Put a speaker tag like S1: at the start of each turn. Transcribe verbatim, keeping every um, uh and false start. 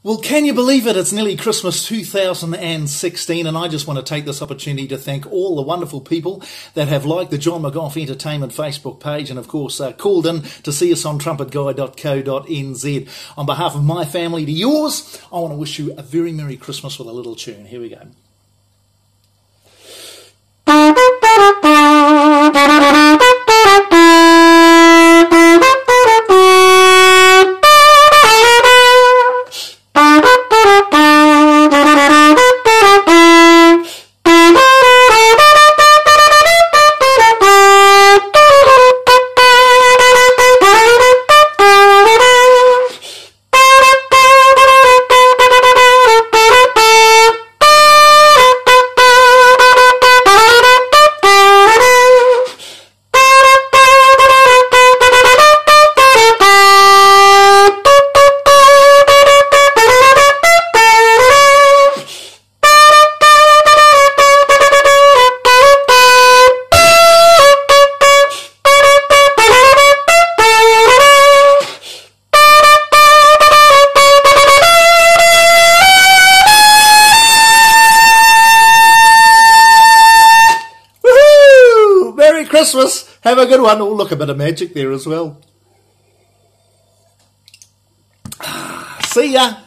S1: Well, can you believe it? It's nearly Christmas two thousand sixteen, and I just want to take this opportunity to thank all the wonderful people that have liked the John McGough Entertainment Facebook page and, of course, uh, called in to see us on trumpet guy dot co dot n z. On behalf of my family to yours, I want to wish you a very Merry Christmas with a little tune. Here we go. Christmas. Have a good one. Oh, look, a bit of magic there as well. See ya.